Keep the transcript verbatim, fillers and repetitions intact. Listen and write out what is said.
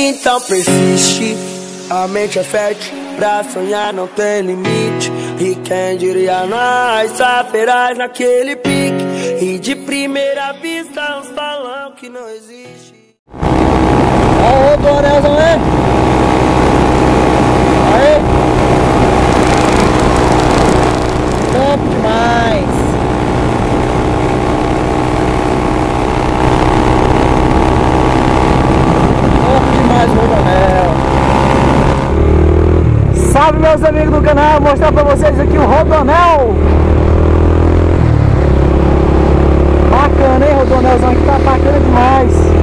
Então persiste, a mente é fértil, pra sonhar não tem limite. E quem diria nós, saberás naquele pique. E de primeira vista uns balão que não existe. Aô, do anelzão, né? Aí. Top demais. Top demais o Rodoanel. Salve, meus amigos do canal, vou mostrar pra vocês aqui o Rodoanel. Bacana, hein? O Rodoanelzão aqui tá bacana demais.